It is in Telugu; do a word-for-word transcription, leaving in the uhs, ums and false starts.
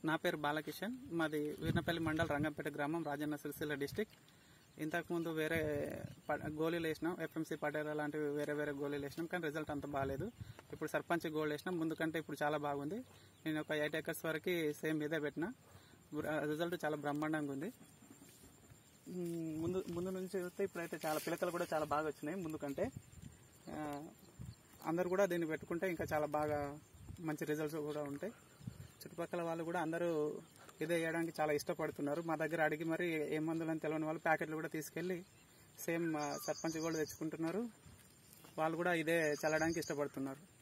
నా పేరు బాలకిషన్, మాది వీర్నపల్లి మండల్, రంగంపేట గ్రామం, రాజన్న సిరిసిల్ల డిస్టిక్. ఇంతకుముందు వేరే గోళీలు వేసినాం, ఎఫ్ఎంసీ పటేరా లాంటివి వేరే వేరే గోళీలు వేసినాం, కానీ రిజల్ట్ అంత బాగాలేదు. ఇప్పుడు సర్పంచ్ గోల్ వేసినాం, ముందు కంటే ఇప్పుడు చాలా బాగుంది. నేను ఒక ఎయిట్ ఏకర్స్ వరకు సేమ్ ఇదే పెట్టినా, రిజల్ట్ చాలా బ్రహ్మాండంగా ఉంది. ముందు ముందు నుంచి చూస్తే ఇప్పుడైతే చాలా పిలకలు కూడా చాలా బాగా వచ్చినాయి ముందు కంటే. అందరు కూడా దీన్ని పెట్టుకుంటే ఇంకా చాలా బాగా మంచి రిజల్ట్స్ కూడా ఉంటాయి. చుట్టుపక్కల వాళ్ళు కూడా అందరూ ఇదే వేయడానికి చాలా ఇష్టపడుతున్నారు. మా దగ్గర అడిగి మరి ఏ మందులని తెలియని వాళ్ళు ప్యాకెట్లు కూడా తీసుకెళ్లి సేమ్ సర్పంచ్ కూడా తెచ్చుకుంటున్నారు. వాళ్ళు కూడా ఇదే చల్లడానికి ఇష్టపడుతున్నారు.